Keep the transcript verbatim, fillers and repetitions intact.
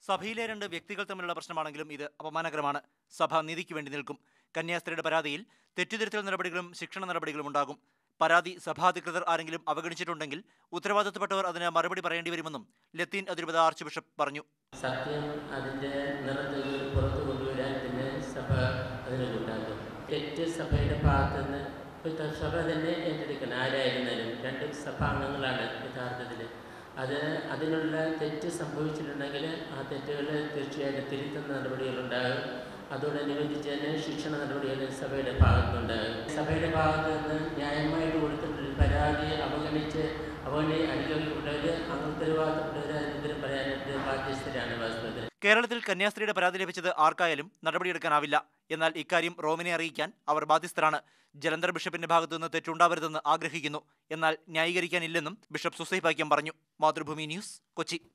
സഭയിലെ രണ്ട് വ്യക്തികൾ തമ്മിലുള്ള പ്രശ്നമാണെങ്കിലും ഇത് അപമാനകരമാണ്. സഭ നീതിക്ക് വേണ്ടി നിൽക്കും. കന്യാസ്ത്രീയുടെ പരാതിയിൽ തെറ്റുതിരുത്തൽ നടപടികളും ശിക്ഷണ നടപടികളും ഉണ്ടാകും. പരാതി സഭാധികൃതർ ആരെങ്കിലും അവഗണിച്ചിട്ടുണ്ടെങ്കിൽ ഉത്തരവാദിത്തപ്പെട്ടവർ അതിന് മറുപടി പറയേണ്ടി വരുമെന്നും ലത്തീൻ അതിരൂപത ആർച്ച് ബിഷപ്പ് പറഞ്ഞു. സത്യം അതിൻ്റെ നിറത്തിൽ പുറത്തു കൊണ്ടുവരാൻ തന്നെ സഭ അതിന് കൂട്ടാക്കും. തെറ്റ് സഭയുടെ ഭാഗത്തുനിന്ന് സഭ തന്നെ ഏറ്റെടുക്കണം. ആരായിരുന്നാലും രണ്ട് സഭാംഗങ്ങളാണ് യഥാർത്ഥത്തിൽ. അത് അതിനുള്ള തെറ്റ് സംഭവിച്ചിട്ടുണ്ടെങ്കിൽ ആ തെറ്റുകൾ തീർച്ചയായിട്ടും തിരുത്തുന്ന നടപടികളുണ്ടാകും. അതോടനുബന്ധിച്ച് തന്നെ ശിക്ഷണ നടപടികൾ സഭയുടെ ഭാഗത്തുണ്ടാകും. സഭയുടെ ഭാഗത്ത് നിന്ന് ന്യായമായിട്ട് കൊടുത്തിട്ടുള്ള പരാതി അവഗണിച്ച് അവഗണി അനുഭവിക്കുന്നവർ അങ്ങനെ ഉത്തരവാദിത്തപ്പെട്ടവർ അതിനെതിരെ പറയാനായിട്ട് ബാധ്യസ്ഥരാണ് വാസ്തവത്തിൽ. കേരളത്തിൽ കന്യാസ്ത്രീയുടെ പരാതി ലഭിച്ചത് ആർക്കായാലും നടപടിയെടുക്കാനാവില്ല. എന്നാൽ ഇക്കാര്യം റോമിനെ അറിയിക്കാൻ അവർ ബാധ്യസ്ഥരാണ്. ജലന്ധർ ബിഷപ്പിന്റെ ഭാഗത്തുനിന്ന് തെറ്റുണ്ടാവരുതെന്ന് ആഗ്രഹിക്കുന്നു. എന്നാൽ ന്യായീകരിക്കാനില്ലെന്നും ബിഷപ്പ് സൂസ പാക്യം പറഞ്ഞു. മാതൃഭൂമി ന്യൂസ്, കൊച്ചി.